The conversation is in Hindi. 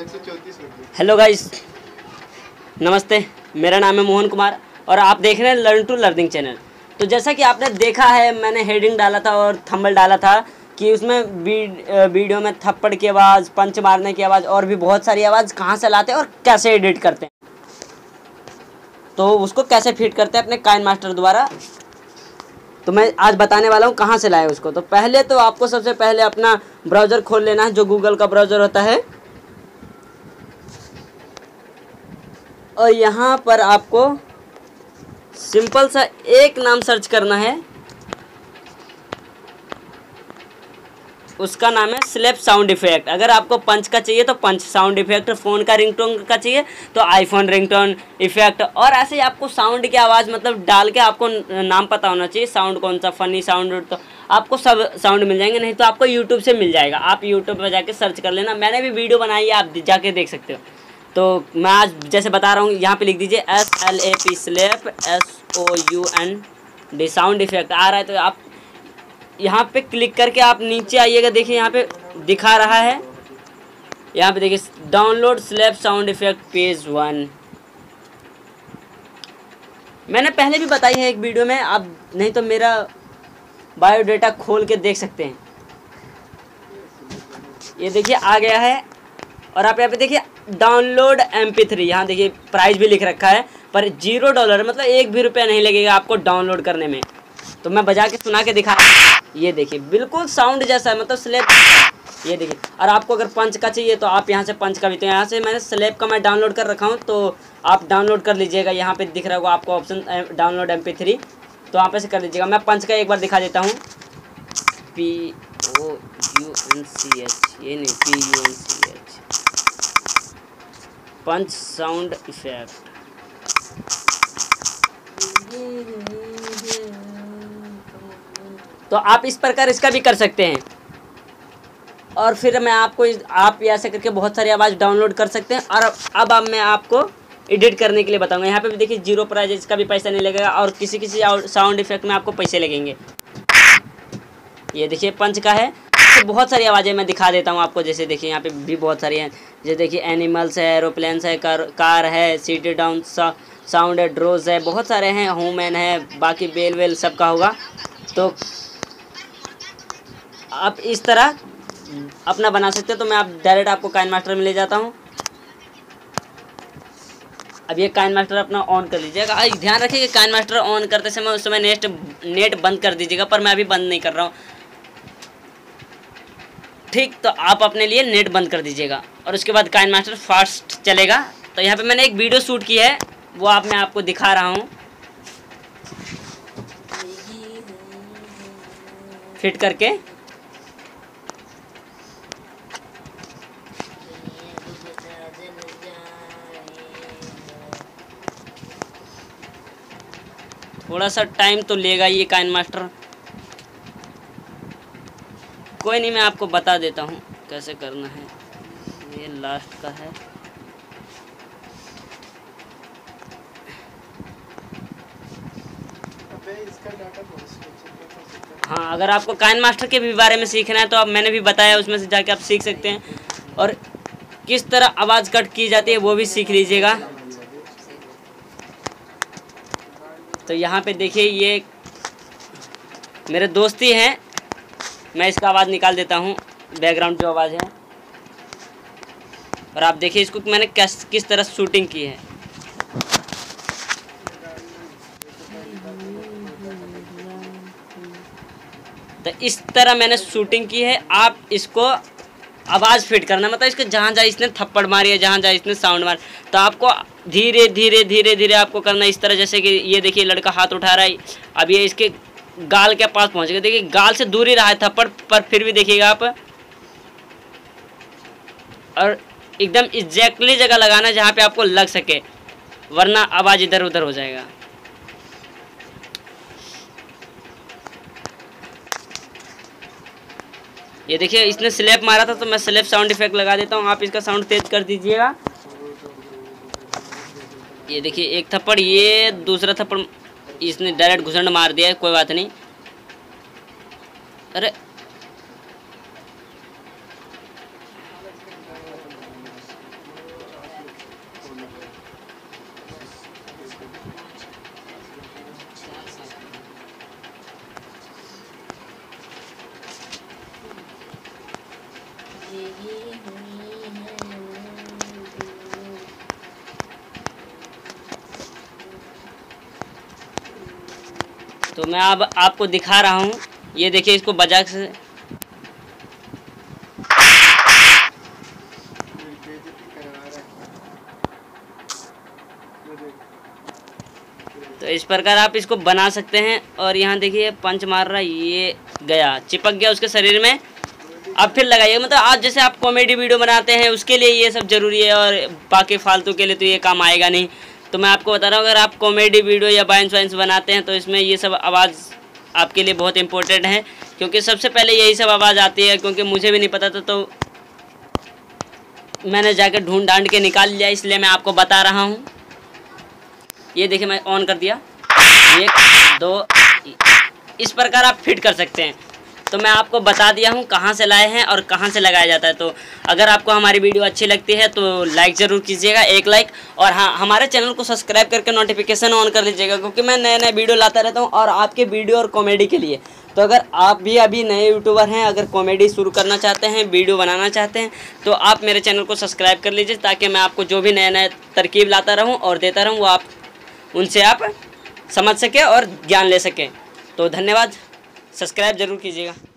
हेलो गाइस, नमस्ते। मेरा नाम है मोहन कुमार और आप देख रहे हैं लर्न टू लर्निंग चैनल। तो जैसा कि आपने देखा है, मैंने हेडिंग डाला था और थंबनेल डाला था कि उसमें वीडियो में थप्पड़ की आवाज़, पंच मारने की आवाज़ और भी बहुत सारी आवाज़ कहाँ से लाते हैं और कैसे एडिट करते हैं, तो उसको कैसे फिट करते हैं अपने काइनमास्टर द्वारा, तो मैं आज बताने वाला हूँ कहाँ से लाए उसको। तो पहले तो आपको सबसे पहले अपना ब्राउज़र खोल लेना है, जो गूगल का ब्राउज़र होता है, और यहाँ पर आपको सिंपल सा एक नाम सर्च करना है। उसका नाम है स्लैप साउंड इफेक्ट। अगर आपको पंच का चाहिए तो पंच साउंड इफेक्ट, फ़ोन का रिंगटोन का चाहिए तो आईफोन रिंगटोन इफेक्ट, और ऐसे ही आपको साउंड की आवाज़ मतलब डाल के आपको नाम पता होना चाहिए, साउंड कौन सा, फनी साउंड, तो आपको सब साउंड मिल जाएंगे। नहीं तो आपको यूट्यूब से मिल जाएगा, आप यूट्यूब पर जाके सर्च कर लेना। मैंने भी वीडियो बनाई है, आप जाके देख सकते हो। तो मैं आज जैसे बता रहा हूँ, यहाँ पे लिख दीजिए SLAP slap SOUND sound effect आ रहा है, तो आप यहाँ पे क्लिक करके आप नीचे आइएगा। देखिए यहाँ पे दिखा रहा है, यहाँ पे देखिए download slap sound effect page 1। मैंने पहले भी बताई है एक वीडियो में, आप नहीं तो मेरा बायोडाटा खोल के देख सकते हैं। ये देखिए आ गया है, और आप यहाँ पे देखिए डाउनलोड MP3, यहाँ देखिए प्राइस भी लिख रखा है, पर $0 मतलब एक भी रुपया नहीं लगेगा आपको डाउनलोड करने में। तो मैं बजा के सुना के दिखा, ये देखिए बिल्कुल साउंड जैसा है, मतलब स्लैप। ये देखिए, और आपको अगर पंच का चाहिए तो आप यहाँ से पंच का भी, तो यहाँ से मैंने स्लैप का मैं डाउनलोड कर रखा हूँ, तो आप डाउनलोड कर लीजिएगा। यहाँ पे दिख रहा होगा आपको ऑप्शन डाउनलोड MP3, तो वहाँ पे से कर लीजिएगा। मैं पंच का एक बार दिखा देता हूँ, POUNCH, ये नहीं PUNCH, पंच साउंड इफेक्ट। तो आप इस प्रकार इसका भी कर सकते हैं, और फिर मैं आपको आप ऐसे करके बहुत सारी आवाज़ डाउनलोड कर सकते हैं। और अब मैं आपको एडिट करने के लिए बताऊंगा। यहाँ पे भी देखिए 0 प्राइस, इसका भी पैसा नहीं लगेगा, और किसी साउंड इफेक्ट में आपको पैसे लगेंगे। ये देखिए पंच का है, तो बहुत सारी आवाज़ें मैं दिखा देता हूँ आपको। जैसे देखिए यहाँ पे भी बहुत सारी हैं, जैसे देखिए एनिमल्स है, एरोप्लेन्स है, कार है, सीटेड डाउन साउंड है, ड्रोज है, बहुत सारे हैं, ह्यूमन है, बाकी बेल वेल सबका होगा। तो आप इस तरह अपना बना सकते हो। तो मैं आप डायरेक्ट आपको काइनमास्टर में ले जाता हूँ। अब ये काइनमास्टर अपना ऑन कर लीजिएगा। ध्यान रखिए कि काइनमास्टर ऑन करते समय उस समय नेट बंद कर दीजिएगा, पर मैं अभी बंद नहीं कर रहा हूँ, ठीक। तो आप अपने लिए नेट बंद कर दीजिएगा, और उसके बाद काइनमास्टर फास्ट चलेगा। तो यहाँ पे मैंने एक वीडियो शूट की है, वो मैं आपको दिखा रहा हूँ फिट करके। थोड़ा सा टाइम तो लेगा ये काइनमास्टर, कोई नहीं, मैं आपको बता देता हूँ कैसे करना है। ये लास्ट का है, हाँ। अगर आपको काइनमास्टर के भी बारे में सीखना है तो अब मैंने भी बताया, उसमें से जाके आप सीख सकते हैं, और किस तरह आवाज़ कट की जाती है वो भी सीख लीजिएगा। तो यहाँ पे देखिए ये मेरे दोस्त ही हैं, मैं इसका आवाज़ निकाल देता हूँ, बैकग्राउंड जो आवाज़ है, और आप देखिए इसको मैंने किस तरह शूटिंग की है। तो इस तरह मैंने शूटिंग की है। आप इसको आवाज़ फिट करना, मतलब इसको जहाँ जहाँ इसने थप्पड़ मारी है, जहाँ जहाँ इसने साउंड मार, तो आपको धीरे धीरे धीरे धीरे आपको करना इस तरह। जैसे कि ये देखिए लड़का हाथ उठा रहा है, अब ये इसके गाल के पास पहुँच गया, देखिए गाल से दूर ही रहा है थप्पड़, पर फिर भी देखिएगा आप, और एकदम एग्जैक्टली जगह लगाना जहाँ पे आपको लग सके, वरना आवाज़ इधर उधर हो जाएगा। ये देखिए इसने स्लैप मारा था, तो मैं स्लैप साउंड इफेक्ट लगा देता हूँ। आप इसका साउंड तेज कर दीजिएगा। ये देखिए एक थप्पड़, ये दूसरा थप्पड़ इसने डायरेक्ट घुसंड मार दिया है, कोई बात नहीं। अरे तो मैं अब आपको दिखा रहा हूँ, ये देखिए इसको बजा से। तो इस प्रकार आप इसको बना सकते हैं। और यहाँ देखिए पंच मार रहा है, ये गया, चिपक गया उसके शरीर में। अब फिर लगाइए, मतलब आज जैसे आप कॉमेडी वीडियो बनाते हैं उसके लिए ये सब ज़रूरी है, और बाकी फालतू के लिए तो ये काम आएगा नहीं। तो मैं आपको बता रहा हूँ, अगर आप कॉमेडी वीडियो या बाइंस वाइंस बनाते हैं तो इसमें ये सब आवाज़ आपके लिए बहुत इंपॉर्टेंट है, क्योंकि सबसे पहले यही सब आवाज़ आती है। क्योंकि मुझे भी नहीं पता था, तो मैंने जाकर ढूंढ ढांड के निकाल लिया, इसलिए मैं आपको बता रहा हूँ। ये देखिए मैं ऑन कर दिया, 1 2, इस प्रकार आप फिट कर सकते हैं। तो मैं आपको बता दिया हूँ कहाँ से लाए हैं और कहाँ से लगाया जाता है। तो अगर आपको हमारी वीडियो अच्छी लगती है तो लाइक ज़रूर कीजिएगा, 1 लाइक। और हाँ, हमारे चैनल को सब्सक्राइब करके नोटिफिकेशन ऑन कर लीजिएगा, क्योंकि मैं नए नए वीडियो लाता रहता हूँ और आपके वीडियो और कॉमेडी के लिए। तो अगर आप भी अभी नए यूट्यूबर हैं, अगर कॉमेडी शुरू करना चाहते हैं, वीडियो बनाना चाहते हैं, तो आप मेरे चैनल को सब्सक्राइब कर लीजिए, ताकि मैं आपको जो भी नए नए तरकीब लाता रहूँ और देता रहूँ, वो आप उनसे आप समझ सकें और ज्ञान ले सकें। तो धन्यवाद, सब्सक्राइब ज़रूर कीजिएगा।